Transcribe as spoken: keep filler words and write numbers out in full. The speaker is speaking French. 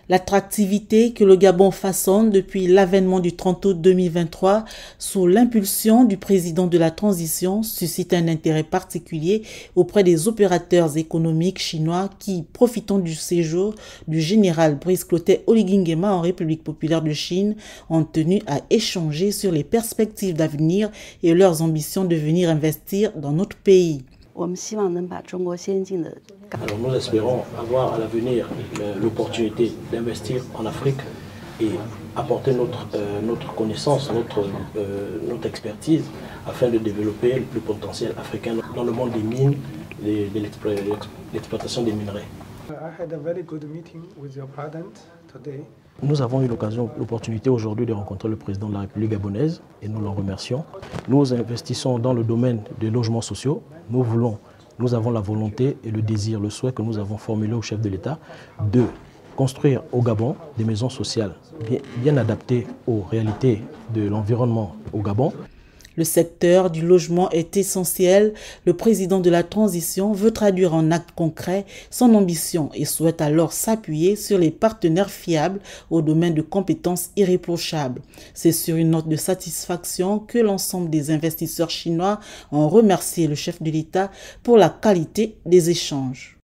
L'attractivité que le Gabon façonne depuis l'avènement du trente août deux mille vingt-trois sous l'impulsion du président de la transition suscite un intérêt particulier auprès des opérateurs économiques chinois qui, profitant du séjour du général Brice Clotaire Oligui Nguema en République populaire de Chine, ont tenu à échanger sur les perspectives d'avenir et leurs ambitions de venir investir dans notre pays. Alors nous espérons avoir à l'avenir l'opportunité d'investir en Afrique et apporter notre, euh, notre connaissance, notre, euh, notre expertise afin de développer le potentiel africain dans le monde des mines et de l'exploitation des minerais. Nous avons eu l'occasion, l'opportunité aujourd'hui de rencontrer le président de la République gabonaise et nous l'en remercions. Nous investissons dans le domaine des logements sociaux. Nous voulons, nous avons la volonté et le désir, le souhait que nous avons formulé au chef de l'État de construire au Gabon des maisons sociales bien, bien adaptées aux réalités de l'environnement au Gabon. Le secteur du logement est essentiel. Le président de la transition veut traduire en actes concrets son ambition et souhaite alors s'appuyer sur les partenaires fiables au domaine de compétences irréprochables. C'est sur une note de satisfaction que l'ensemble des investisseurs chinois ont remercié le chef de l'État pour la qualité des échanges.